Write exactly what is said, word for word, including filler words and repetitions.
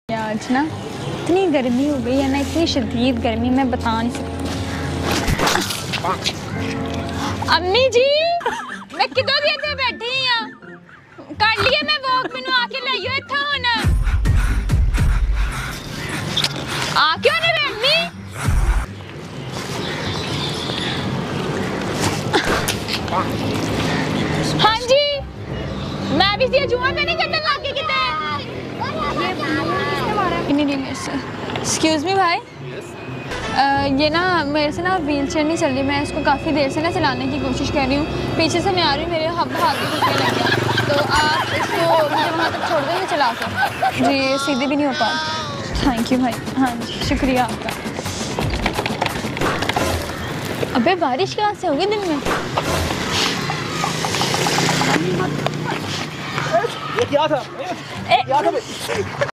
आज ना इतनी गर्मी हो गई है ना, इतनी शदीद गर्मी, मैं बता नहीं सकती। अम्मी जी मैं किधर भी इतने बैठी हाँ, कर लिए मैं वॉक, मैनू आके लाइयो इत्थे हुण आ क्यों नहीं रही अम्मी? हाँ जी मैं भी सी जुआ पे नहीं करने लग गई कितने नहीं नहीं मेरे से। एक्सक्यूज़ मी भाई, uh, ये ना मेरे से ना व्हील चेयर नहीं चल रही, मैं इसको काफ़ी देर से ना चलाने की कोशिश कर रही हूँ, पीछे से मैं आ रही हूँ, मेरे हाथ हाथ भी दुखने लग गया, तो आप इसको मुझे वहाँ तक छोड़ देंगे चला कर? जी सीधे भी नहीं हो पा। थैंक यू भाई। हाँ जी शुक्रिया आपका। अबे बारिश कहाँ से होगी दिन में? ये क्या था? ये क्या था?